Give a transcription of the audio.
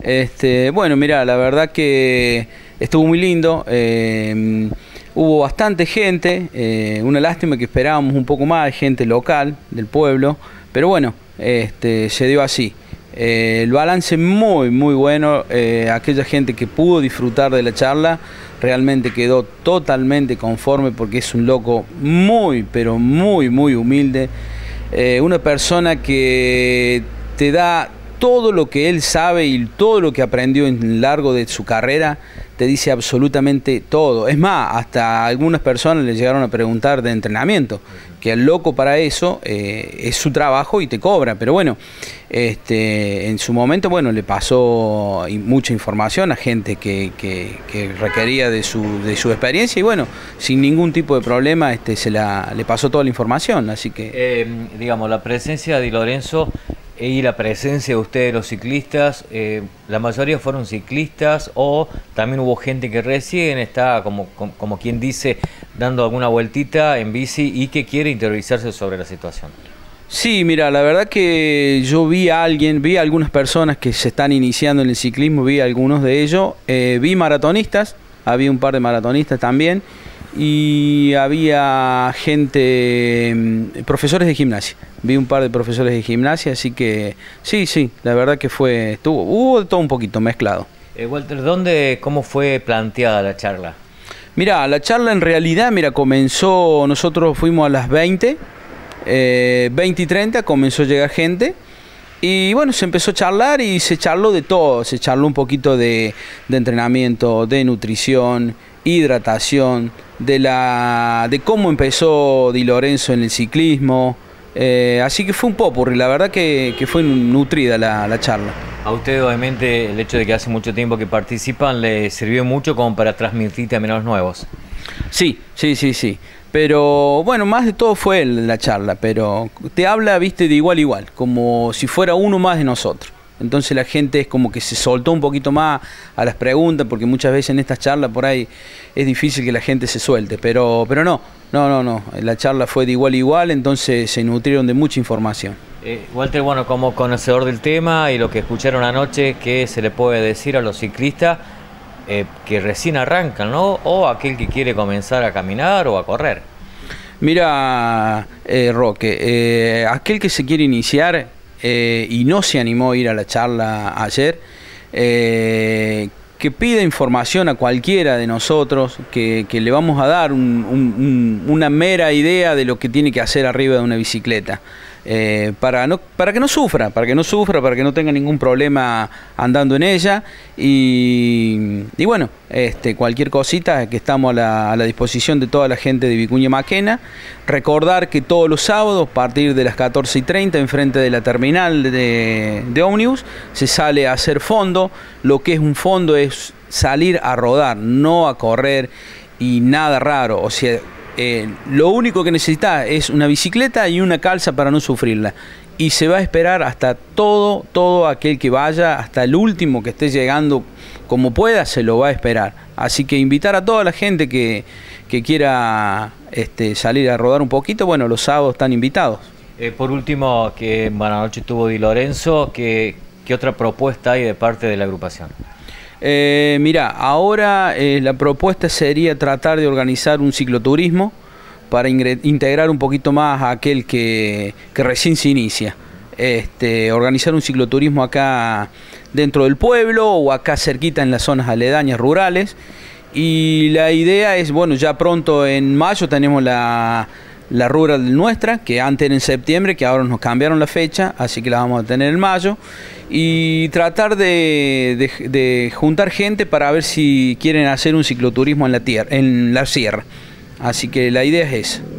Bueno, mira, la verdad que estuvo muy lindo. Hubo bastante gente, una lástima que esperábamos un poco más de gente local del pueblo, pero bueno, se dio así. El balance muy bueno, aquella gente que pudo disfrutar de la charla realmente quedó totalmente conforme porque es un loco muy, pero muy humilde, una persona que te da todo lo que él sabe y todo lo que aprendió en lo largo de su carrera, te dice absolutamente todo. Es más, hasta algunas personas le llegaron a preguntar de entrenamiento, que el loco para eso es su trabajo y te cobra. Pero bueno, en su momento, bueno, le pasó mucha información a gente que requería de su experiencia y bueno, sin ningún tipo de problema le pasó toda la información. Así que digamos, la presencia de Di Lorenzo y la presencia de ustedes, los ciclistas, la mayoría fueron ciclistas o también hubo gente que recién está, como quien dice, dando alguna vueltita en bici y que quiere interiorizarse sobre la situación. Sí, mira, la verdad que yo vi a algunas personas que se están iniciando en el ciclismo, vi a algunos de ellos, vi maratonistas, había un par de maratonistas también, y había gente, profesores de gimnasia, vi un par de profesores de gimnasia, así que sí, la verdad que hubo de todo un poquito mezclado. Walter, ¿cómo fue planteada la charla? Mira, la charla en realidad, comenzó, nosotros fuimos a las 20 y 30, comenzó a llegar gente. Y bueno, se empezó a charlar y se charló de todo, se charló un poquito de entrenamiento, de nutrición, hidratación, de cómo empezó Di Lorenzo en el ciclismo, así que fue un popurrí, la verdad que fue nutrida la charla. A usted obviamente el hecho de que hace mucho tiempo que participan le sirvió mucho como para transmitir también a los nuevos. Sí. Pero bueno, más de todo fue la charla, pero te habla, viste, de igual a igual, como si fuera uno más de nosotros. Entonces la gente es como que se soltó un poquito más a las preguntas, porque muchas veces en estas charlas por ahí es difícil que la gente se suelte, pero no, la charla fue de igual a igual, entonces se nutrieron de mucha información. Walter, bueno, como conocedor del tema y lo que escucharon anoche, ¿qué se le puede decir a los ciclistas que recién arrancan, ¿no? O aquel que quiere comenzar a caminar o a correr? Mira, Roque, aquel que se quiere iniciar y no se animó a ir a la charla ayer, que pida información a cualquiera de nosotros, que le vamos a dar una mera idea de lo que tiene que hacer arriba de una bicicleta. Para que no sufra, para que no tenga ningún problema andando en ella y bueno, cualquier cosita que estamos a la disposición de toda la gente de Vicuña Maquena. Recordar que todos los sábados a partir de las 14:30 enfrente de la terminal de ómnibus se sale a hacer fondo. Lo que es un fondo es salir a rodar, no a correr y nada raro, o sea, lo único que necesita es una bicicleta y una calza para no sufrirla. Y se va a esperar hasta todo aquel que vaya, hasta el último que esté llegando como pueda, se lo va a esperar. Así que invitar a toda la gente que quiera salir a rodar un poquito, bueno, los sábados están invitados. Por último, que anoche tuvo Di Lorenzo, ¿qué otra propuesta hay de parte de la agrupación? Mira, ahora la propuesta sería tratar de organizar un cicloturismo para integrar un poquito más a aquel que recién se inicia. Organizar un cicloturismo acá dentro del pueblo o acá cerquita en las zonas aledañas rurales. Y la idea es, bueno, ya pronto en mayo tenemos la rural nuestra, que antes era en septiembre, que ahora nos cambiaron la fecha, así que la vamos a tener en mayo. Y tratar de juntar gente para ver si quieren hacer un cicloturismo en la sierra. Así que la idea es esa.